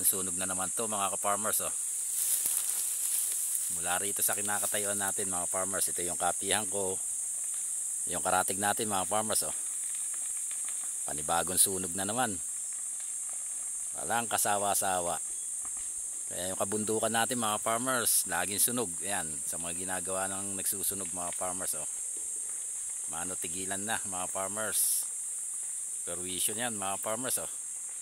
malawakang sunog na naman to mga ka-farmers oh. Mula rito sa kinakatayuan natin mga farmers, ito yung kapihan ko, yung karatig natin mga farmers oh. Panibagong sunog na naman, walang kasawa-sawa. Kaya yung kabundukan natin mga farmers, laging sunog. Ayan, sa mga ginagawa ng nagsusunog mga farmers oh. Mano tigilan na mga farmers. Perwisyon yan mga farmers oh.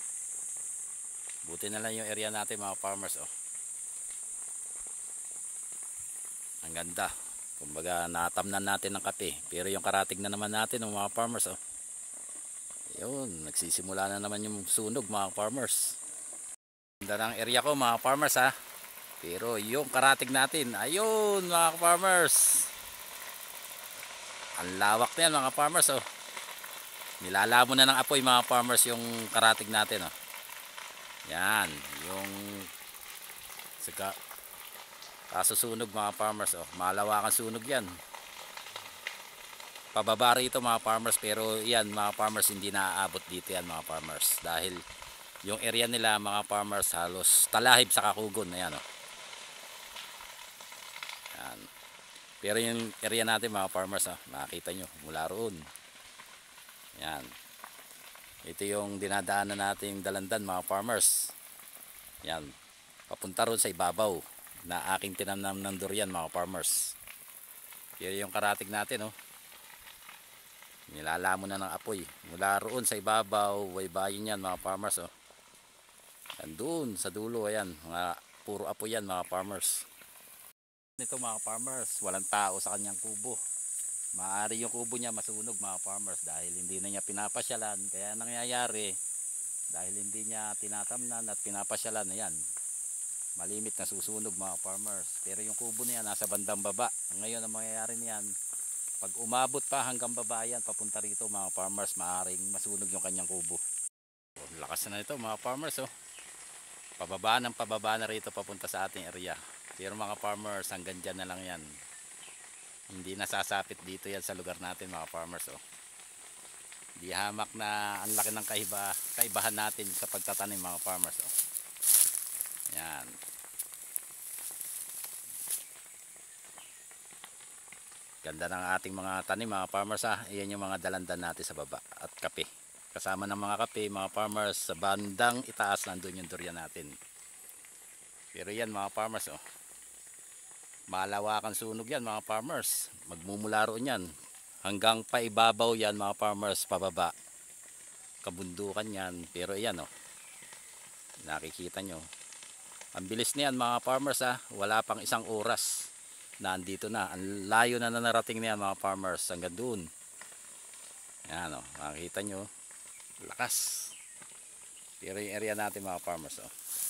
Buti na lang yung area natin mga farmers oh. Ang ganda. Kumbaga natamnan natin ng kape. Pero yung karatig na naman natin ng mga farmers oh. Yun, nagsisimula na naman yung sunog mga farmers. Ganda ng area ko mga farmers ha. Pero yung karatig natin, ayun mga farmers. Ang lawak na yan mga farmers oh. Nilalamon na ng apoy mga farmers yung karatig natin oh. Yan, yung kasusunog mga farmers oh. Malawakan sunog yan. Pababa rito mga farmers, pero yan mga farmers hindi naaabot dito yan mga farmers. Dahil yung area nila mga farmers halos talahib sa Kakugon. Ayan oh. Yan. Pero yung area natin mga farmers oh, makikita nyo mula roon. Yan. Ito yung dinadaanan nating dalandan mga farmers. Yan. Papunta roon sa ibabaw na aking tinamnam ng durian mga farmers. Pero yung karatig natin oh, nilalamon na ng apoy. Mula roon sa ibabaw, waybayin yan mga farmers oh. Andun sa dulo, ayan, mga puro apoy yan mga farmers. Ito mga farmers, walang tao sa kanyang kubo. Maaari yung kubo niya masunog mga farmers dahil hindi na niya pinapasyalan. Kaya nangyayari, dahil hindi niya tinatamnan at pinapasyalan, ayan, malimit na susunog mga farmers. Pero yung kubo niya nasa bandang baba. Ngayon ang mangyayari niyan, pag umabot pa hanggang baba yan, papunta rito mga farmers, maaaring masunog yung kanyang kubo. Lakas na ito mga farmers oh. Pababa na rito papunta sa ating area. Pero mga farmers, hanggang dyan na lang yan. Hindi nasasapit dito yan sa lugar natin mga farmers oh. Di hamak na ang laki ng kaibahan natin sa pagtatanim mga farmers oh. Yan. Ganda ng ating mga tanim mga farmers ha. Iyan yung mga dalandan natin sa baba at kape. Kasama ng mga kape mga farmers, sa bandang itaas nandun yung durian natin. Pero yan mga farmers oh, malawakan sunog yan mga farmers. Magmumula roon yan hanggang paibabaw yan mga farmers, pababa kabundukan yan. Pero yan oh, nakikita nyo ang bilis niyan mga farmers ha. Wala pang isang oras nandito na, ang layo na narating niyan mga farmers, hanggang doon. Yan oh, makikita nyo lakas. Pero yung area natin mga farmers oh,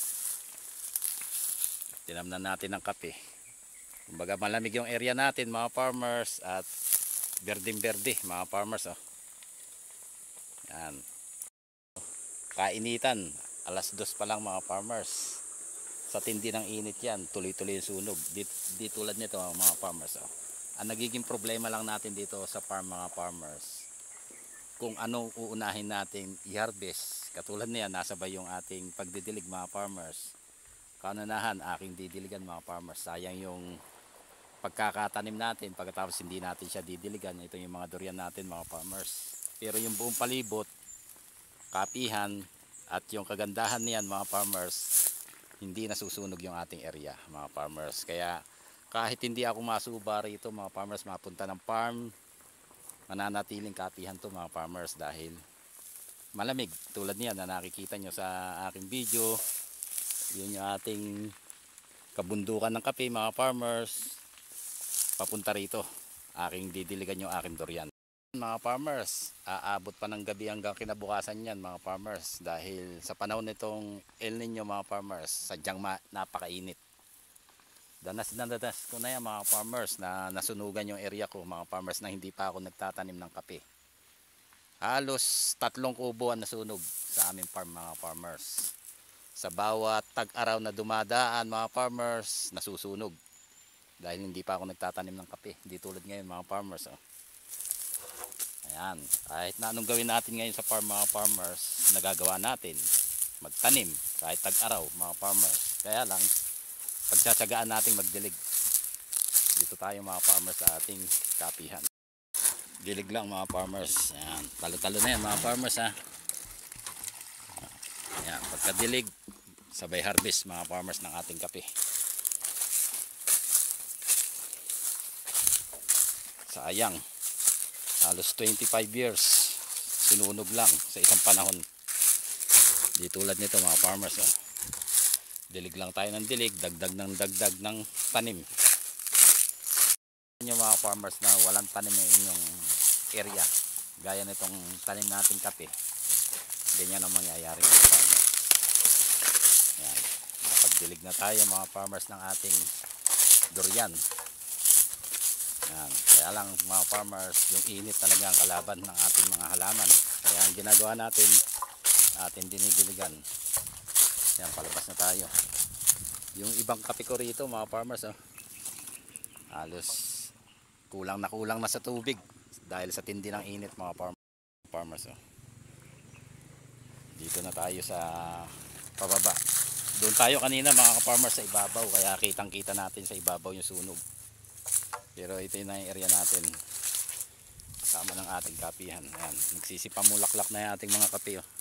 tinamnan natin ng kape. Kumbaga malamig yung area natin mga farmers at berdeng berde mga farmers oh. Yan. Kainitan, alas 2 pa lang mga farmers. Sa tindi ng init yan, tuloy-tuloy yung sunog. Di tulad nito mga farmers oh. Ang nagiging problema lang natin dito sa farm mga farmers, kung anong uunahin natin i-harvest. Katulad niya, nasabay yung ating pagdidilig mga farmers. Kaunahan, aking didiligan mga farmers. Sayang yung pagkakatanim natin pagkatapos hindi natin siya didiligan. Ito yung mga durian natin mga farmers. Pero yung buong palibot, kapihan at yung kagandahan niyan mga farmers, hindi nasusunog yung ating area mga farmers. Kaya kahit hindi ako masuba rito mga farmers, mapunta ng farm, mananatiling kapihan to mga farmers dahil malamig. Tulad niyan na nakikita nyo sa aking video, yun yung ating kabundukan ng kape mga farmers. Papunta rito, aking didiligan yung aking durian mga farmers. Aabot pa ng gabi hanggang kinabukasan yan mga farmers dahil sa panahon nitong El Nino mga farmers, sadyang napakainit. Danas ko na yan mga farmers na nasunugan yung area ko mga farmers na hindi pa ako nagtatanim ng kape. Halos 3 kubo ang nasunog sa aming farm mga farmers. Sa bawat tag-araw na dumadaan mga farmers, nasusunog dahil hindi pa ako nagtatanim ng kape. Hindi tulad ngayon mga farmers oh. Ayan, kahit na anong gawin natin ngayon sa farm mga farmers, nagagawa natin. magtanim kahit tag-araw mga farmers. Kaya lang pagtsatsagaan nating magdilig. Dito tayo mga farmers sa ating kapihan. Dilig lang mga farmers. Ayan, talo-talo na yan mga farmers ha. Ayan, pagkadilig sabay harvest mga farmers ng ating kape. Sayang, halos 25 years sinunog lang sa isang panahon. Di tulad nito mga farmers oh. Dilig lang tayo ng dilig, dagdag ng tanim. Yung mga farmers na walang tanim ng inyong area, gaya nitong tanim nating kape, ganyan ang mangyayari mga farmers. Ayan, nakapagdilig na tayo mga farmers ng ating durian. Ayan, kaya lang mga farmers, yung init talaga ang kalaban ng ating mga halaman. Kaya ang ginagawa natin, ating dinidiligan. Ayan, palabas na tayo. Yung ibang kape ko rito mga farmers oh, halos kulang na sa tubig dahil sa tindi ng init mga farmers oh. Dito na tayo sa pababa. Doon tayo kanina mga farmers sa ibabaw, kaya kitang kita natin sa ibabaw yung sunog. Pero ito na yung area natin kasama ng ating kapihan. Ayan, nagsisipamulaklak na yung ating mga kape oh.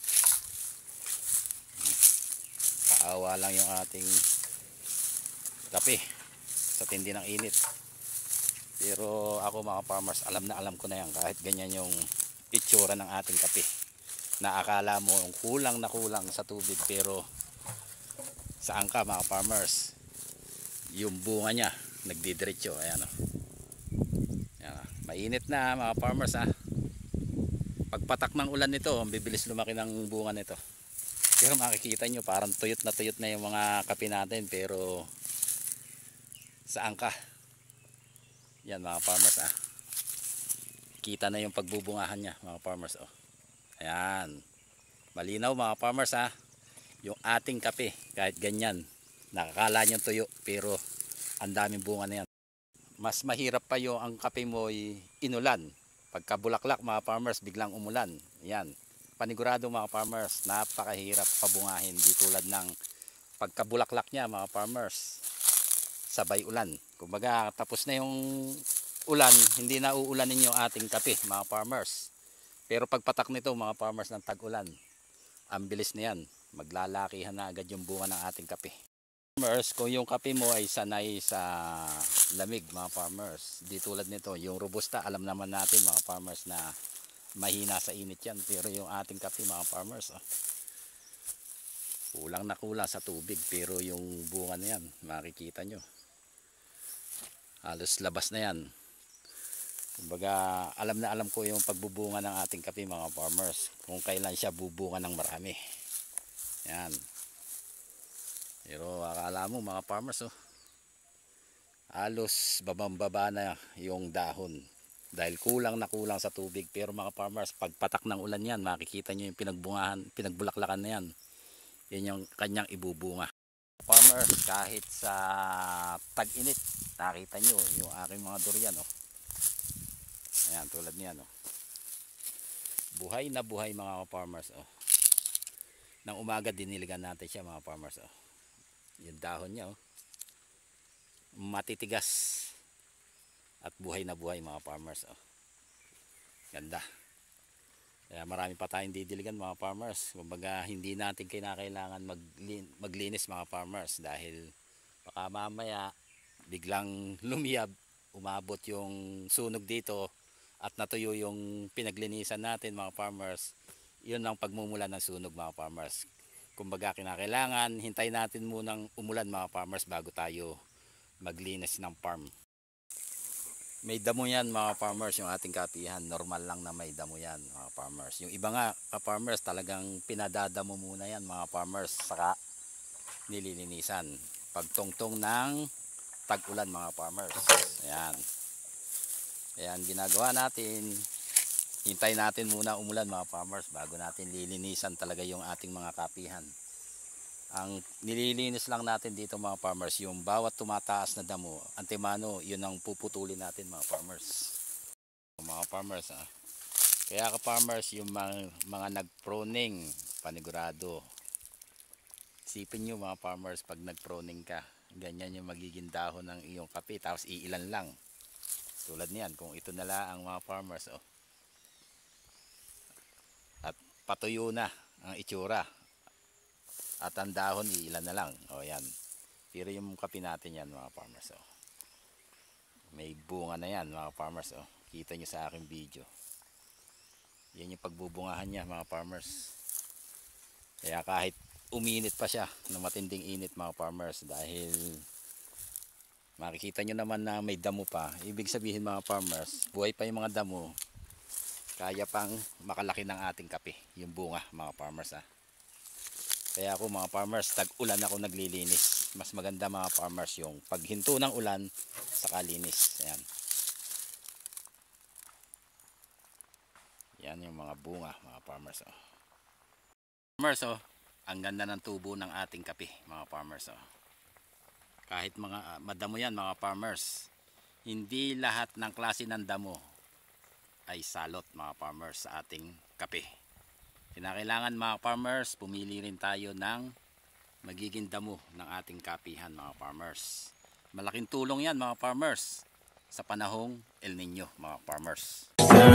Kaawa lang yung ating kape sa tindi ng init. Pero ako mga farmers, alam na alam ko na yan, kahit ganyan yung itsura ng ating kape na akala mo kulang na kulang sa tubig, pero saan ka mga farmers, yung bunga nya nagdidiretso. Ayan o, ayan, mainit na mga farmers ha. Pagpatak ng ulan nito, bibilis lumaki ng bunga nito. Pero makikita nyo parang tuyot na yung mga kape natin, pero saan ka? Yan mga farmers ah. Kita na yung pagbubungahan niya mga farmers oh. Ayan, malinaw mga farmers ah. Yung ating kape kahit ganyan, nakakala nyo tuyo, pero ang daming bunga na yan. Mas mahirap pa yung ang kape mo inulan. Pagka bulaklak mga farmers, biglang umulan. Yan, panigurado mga farmers, napakahirap pabungahin. Di tulad ng pagkabulaklak niya mga farmers, sabay ulan. Kumbaga tapos na yung ulan, hindi na uulanin yung ating kape mga farmers. Pero pagpatak nito mga farmers ng tag-ulan, ang bilis na yan, maglalakihan na agad yung bunga ng ating kape. Farmers, kung yung kape mo ay sanay sa lamig mga farmers, di tulad nito yung robusta, alam naman natin mga farmers na mahina sa init yan. Pero yung ating kape mga farmers oh, kulang na kulang sa tubig, pero yung bunga na yan makikita nyo halos labas na yan. Kumbaga alam na alam ko yung pagbubunga ng ating kape mga farmers, kung kailan siya bubunga ng marami. Yan, pero akala mo mga farmers oh, halos babang-baba na yung dahon dahil kulang na kulang sa tubig. Pero mga farmers, pagpatak ng ulan yan, makikita nyo yung pinagbulaklakan na yan. Yan yung kanyang ibubunga. Farmers, kahit sa tag-init, nakita nyo yung aking mga durian oh. Ayan, tulad niyan oh. Buhay na buhay mga farmers oh. Nang umaga diniligan natin siya mga farmers oh. Yung dahon niya oh, matitigas at buhay na buhay mga farmers oh. Ganda. Kaya marami pa tayong didiligan mga farmers. Kumbaga hindi natin kailangan maglinis mga farmers, dahil baka mamaya biglang lumiyab, umabot yung sunog dito at natuyo yung pinaglinisan natin mga farmers. Yun ang pagmumula ng sunog mga farmers. Kumbaga kinakailangan hintayin natin munang umulan mga farmers bago tayo maglinis ng farm. May damo yan mga farmers yung ating kapihan, normal lang na may damo yan mga farmers. Yung iba nga ka-farmers talagang pinadadamo muna yan mga farmers, saka nililinisan pagtungtong ng tag-ulan mga farmers. Ayan, ayan ginagawa natin, hintay natin muna umulan mga farmers bago natin lilinisan talaga yung ating mga kapihan. Ang nililinis lang natin dito mga farmers, yung bawat tumataas na damo, antemano, yun ang puputulin natin mga farmers. Mga farmers ah. Kaya ka farmers, yung mga nag-pruning, panigurado, Isipin nyo mga farmers, pag nag-proning ka, ganyan yung magiging dahon ng iyong kape, tapos iilan lang. Tulad niyan, kung ito na lang ang mga farmers, oh. At patuyo na ang itsura. At ang dahon, iilan na lang. O yan. Pero yung kape natin yan mga farmers, oh. May bunga na yan mga farmers, oh. Kita nyo sa aking video. Yan yung pagbubungahan niya mga farmers. Kaya kahit uminit pa siya na matinding init mga farmers, dahil makikita nyo naman na may damo pa, ibig sabihin mga farmers, buhay pa yung mga damo, kaya pang makalaki ng ating kape yung bunga mga farmers, ha. Kaya ako mga farmers, tag-ulan ako naglilinis. Mas maganda mga farmers yung paghinto ng ulan saka linis. Ayan. Yan yung mga bunga mga farmers, oh. Farmers, oh, ang ganda ng tubo ng ating kape mga farmers, oh. Kahit mga madamo yan mga farmers, hindi lahat ng klase ng damo ay salot mga farmers sa ating kape. Kinakailangan mga farmers, pumili rin tayo ng magiging damo ng ating kapihan mga farmers. Malaking tulong yan mga farmers sa panahong El Nino mga farmers.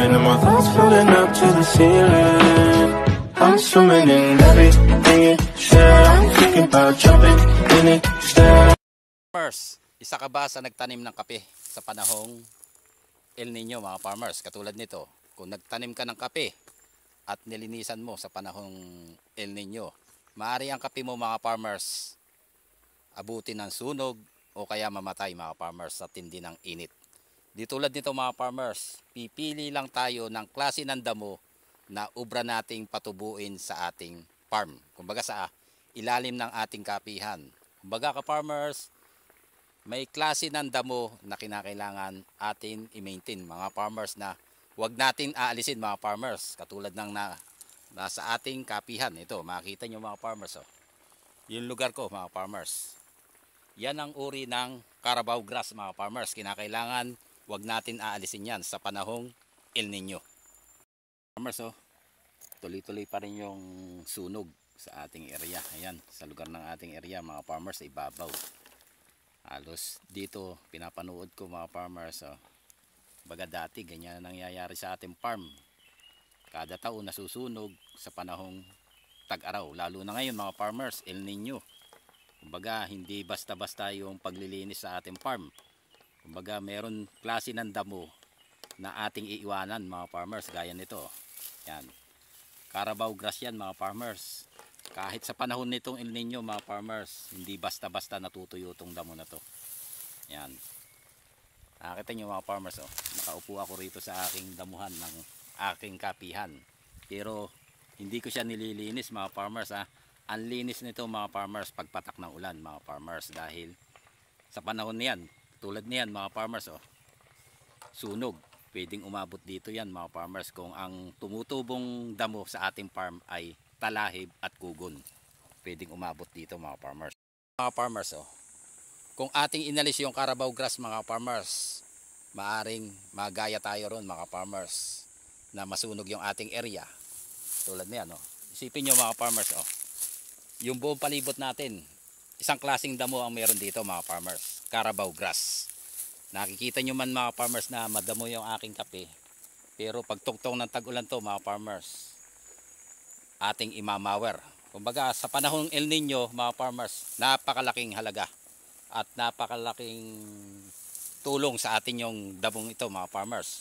I'm swimming in everything you share. I'm thinking about jumping in it. Farmers, isa ka ba sa nagtanim ng kape sa panahong El Nino mga farmers? Katulad nito, kung nagtanim ka ng kape at nilinisan mo sa panahong El Nino, maaari ang kape mo mga farmers abutin ng sunog o kaya mamatay mga farmers sa tindi ng init. Di tulad nito mga farmers, pipili lang tayo ng klase ng damo na ubra nating patubuin sa ating farm. Kumbaga sa ilalim ng ating kapihan. Kumbaga ka farmers, may klase ng damo na kinakailangan atin i-maintain mga farmers na huwag natin aalisin mga farmers. Katulad ng nasa ating kapihan. Ito, makikita nyo mga farmers, oh. Yung lugar ko mga farmers. Yan ang uri ng Carabao grass mga farmers. Kinakailangan huwag natin aalisin yan sa panahong El Nino. Farmers, oh, tuloy-tuloy pa rin yung sunog sa ating area. Ayan, sa lugar ng ating area mga farmers, ibabaw. Halos dito pinapanood ko mga farmers, oh. Baga dati ganyan nangyayari sa ating farm. Kada taon nasusunog sa panahong tag-araw. Lalo na ngayon mga farmers, El Nino. Kumbaga hindi basta-basta yung paglilinis sa ating farm. Kumbaga meron klase ng damo na ating iiwanan mga farmers, gaya nito. Yan. Carabao grass yan mga farmers. Kahit sa panahon nitong El Nino mga farmers, hindi basta-basta natutuyo itong damo na to. Yan. Nakita nyo mga farmers, oh, nakaupo ako rito sa aking damuhan ng aking kapihan. Pero hindi ko siya nililinis mga farmers, ha. Ang linis nito mga farmers pagpatak ng ulan mga farmers, dahil sa panahon niyan, tulad niyan mga farmers, oh, sunog. Pwedeng umabot dito yan mga farmers kung ang tumutubong damo sa ating farm ay talahib at kugon. Pwedeng umabot dito mga farmers. Mga farmers, oh, kung ating inalis yung Carabao grass mga farmers, maaring magaya tayo ron mga farmers na masunog yung ating area. Tulad niyan, oh. Isipin nyo mga farmers, oh, yung buong palibot natin, isang klaseng damo ang meron dito mga farmers, Carabao grass. Nakikita nyo man mga farmers na madamo yung aking kape, pero pagtugtong ng tag-ulan to mga farmers, ating imamawer. Kumbaga sa panahong El Nino mga farmers, napakalaking halaga at napakalaking tulong sa atin yung damong ito mga farmers.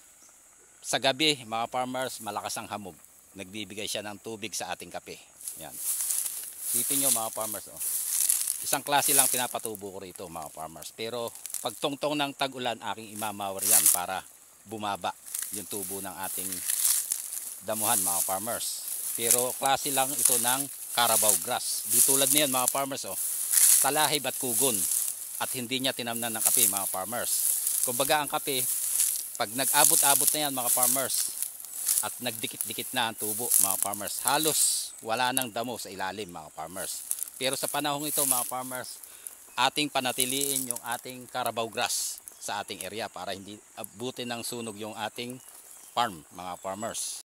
Sa gabi mga farmers, malakas ang hamog, nagbibigay siya ng tubig sa ating kape. Yan. Isipin nyo mga farmers, oh, isang klase lang pinapatubo ko rito mga farmers, pero pag tungtong ng tag-ulan, aking imamawer yan para bumaba yung tubo ng ating damuhan mga farmers. Pero klase lang ito ng Carabao grass. Di tulad niyan mga farmers, oh, talahib at kugon, at hindi niya tinamnan ng kape mga farmers. Kumbaga ang kape, pag nag-abot-abot na yan mga farmers at nagdikit-dikit na ang tubo mga farmers, halos wala nang damo sa ilalim mga farmers. Pero sa panahong ito mga farmers, ating panatiliin yung ating Carabao grass sa ating area para hindi abutin ng sunog yung ating farm mga farmers.